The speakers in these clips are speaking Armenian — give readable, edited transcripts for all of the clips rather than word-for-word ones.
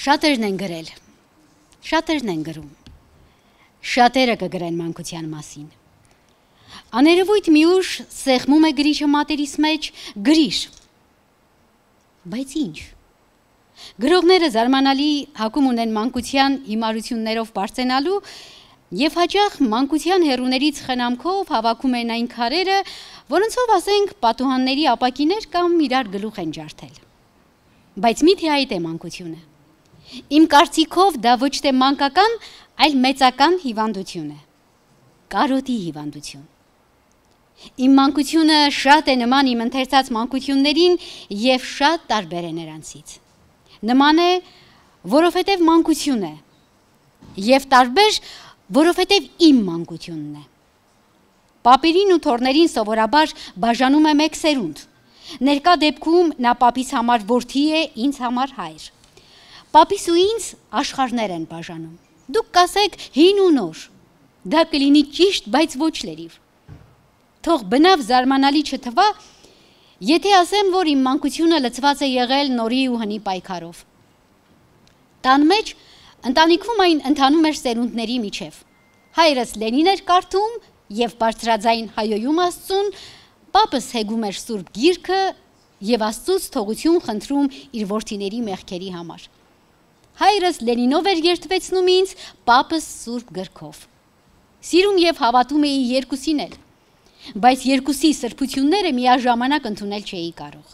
Շատերն են գրել, շատերն են գրում, շատերը կգրեն մանկության մասին։ Աներևույթ մի ուժ սեղմում է գրիչը մատերիս մեջ, գրիր, բայց ինչ։ Գրողները զարմանալի հակում ունեն մանկության հիմարություններով բարձենալու և հաճախ մանկության հեռուներից խնամքով հավաքում են այն քարերը, որոնցով ասենք պատուհանների ապակիներ կամ իրար գլուխ են ջարդել։ Բայց միթե այդ է մանկությունը։ Իմ կարծիքով դա ոչ թե մանկական, այլ մեծական հիվանդություն է։ Կարոտի հիվանդություն։ Իմ մանկությունը շատ է նման իմ ընթերցած մանկություններին և շատ տարբեր է նրանցից։ Նման է, որովհետև մանկություն է, և տարբեր, որովհետև իմ մանկությունն է։ Պապերին ու թոռներին սովորաբար բաժանում է մեկ սերունդ։ Ներկա դեպքում նա պապիս համար որդի է, ինձ համար հայր։ Պապիս ու ինձ աշխարհներ են բաժանում։ Դուք կասեք հին ու նոր։ Դա կլինի ճիշտ, բայց ոչ լրիվ։ Թող բնավ զարմանալի չթվա, եթե ասեմ, որ իմ մանկությունը լցված է եղել նորի ու հնի պայքարով։ Տան մեջ ընտանիքում այն ընթանում էր սերունդների միջև։ Հայրս Լենին էր կարդում և բարձրաձայն հայոյում Աստծուն, պապս հեգում էր Սուրբ Գիրքը և Աստծուց թողություն խնդրում իր որդիների մեղքերի համար։ Հայրս Լենինով էր երդվեցնում ինձ, պապս Սուրբ Գրքով։ Սիրում և հավատում էի երկուսին էլ, բայց երկուսի սրբությունները միաժամանակ ընդունել չէի կարող։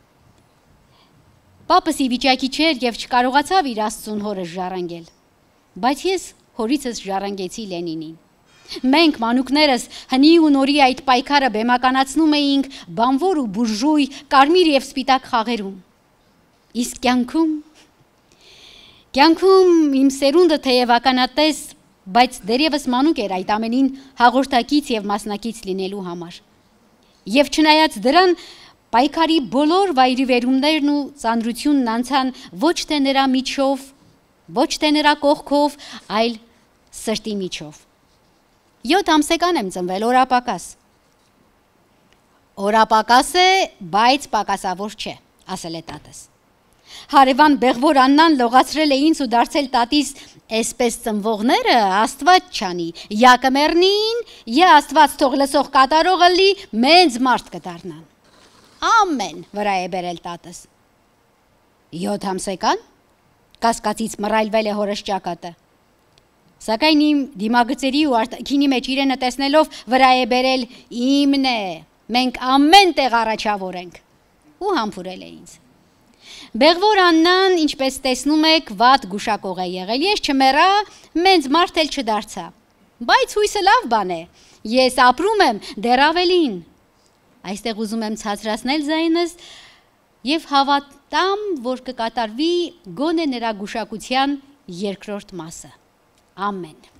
Պապս ի վիճակի չէր և չկարողացավ իր Աստծուն հորս ժառանգել, բայց ես հորիցս ժառանգեցի Լենինին։ Մենք մանուկներս հնի ու նորի այդ պայքարը բեմականացնում էինք բանվոր ու բուրժույ, կարմիր և սպիտակ խաղերում։ Իսկ կյանքում իմ սերունդը թեև ականատես, բայց դեռևս մանուկ էր այդ ամենին հաղորդակից և մասնակից լինելու համար։ Եվ չնայած դրան, պայքարի բոլոր վայրիվերումներն ու ծանրությունն անցան ոչ թե նրա միջով, ոչ թե նրա կողքով, այլ սրտի միջով։ 7 ամսական եմ ծնվել, օրապակաս։ Օրապակաս է, բայց պակասավոր չէ, ասել է տատս։ Հարևան Բեղվոր Աննան լողացրել է ինձ ու դարձել տատիս «Էսպես ծնվողները Աստված չանի, յա կմեռնին, յա Աստված թող լսող կատարողը լի, մեծ մարդ կդառնան»։ Ամեն վրա է բերել տատս։ 7 ամսական, կասկածից մռայլվել է հորս ճակատը։ Սակայն իմ դիմագծերի ու արտաքինի մեջ իրենը տեսնելով վրա է բերել «Իմն է, մենք ամեն տեղ առաջավոր ենք» ու համբուրել է ինձ։ Բեղվոր Աննան, ինչպես տեսնում եք, վատ գուշակող է եղել, ես չմեռա, մեծ մարդ էլ չդարձա, բայց հույսը լավ բան է, ես ապրում եմ դեռ ավելին։ Այստեղ ուզում եմ ցածրացնել ձայնս և հավատամ, որ կկատարվի գոնե նրա գուշակության երկրորդ մասը։ Ամեն։